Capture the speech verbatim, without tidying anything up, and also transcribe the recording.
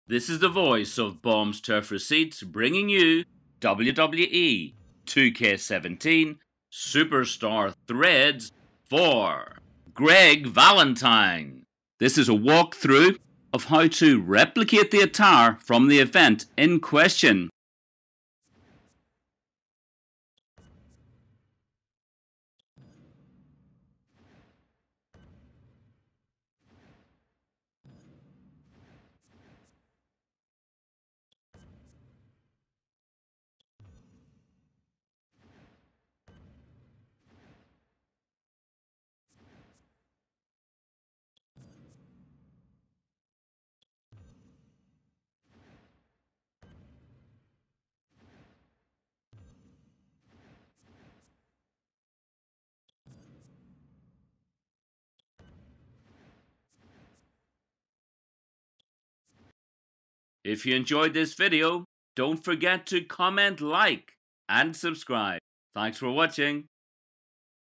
This is the voice of Bombs Turf Receipts bringing you W W E two K seventeen Superstar Threads for Greg Valentine. This is a walkthrough of how to replicate the attire from the event in question. If you enjoyed this video, don't forget to comment, like, and subscribe. Thanks for watching.